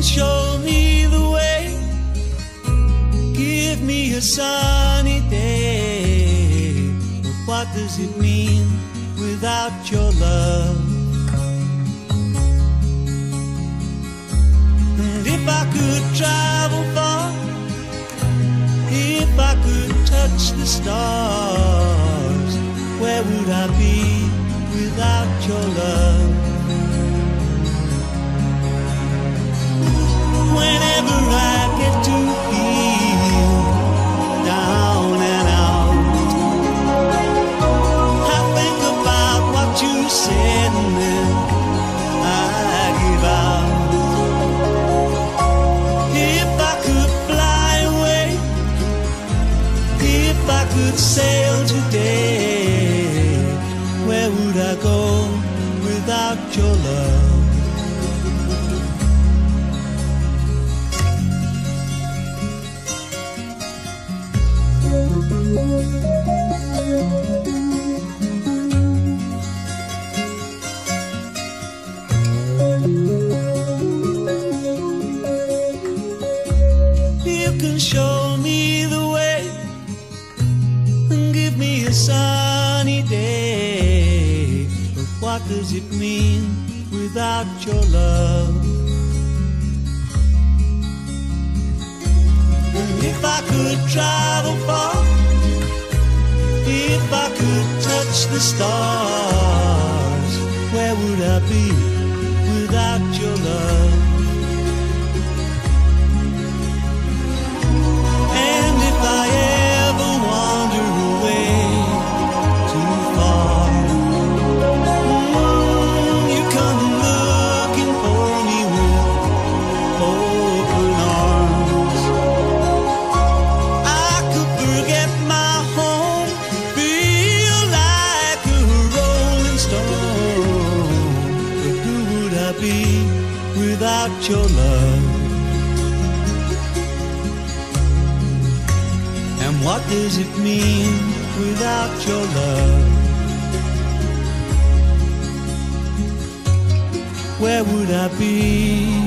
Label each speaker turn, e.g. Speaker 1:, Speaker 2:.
Speaker 1: show me the way, give me a sunny day. But what does it mean without your love? And if I could travel far, if I could touch the stars, where would I be without your love? Whenever I get to feel down and out, I think about what you said and then I give out. If I could fly away, if I could sail today, where would I go without your love? You can show me the way and give me a sunny day. But what does it mean without your love? And if I could travel far, if I could touch the stars, where would I be without your love? And if I ever wander away too far, you come looking for me with open arms. I could forget my home, feel like a rolling stone. But who would I be without your love? And what does it mean without your love? Where would I be?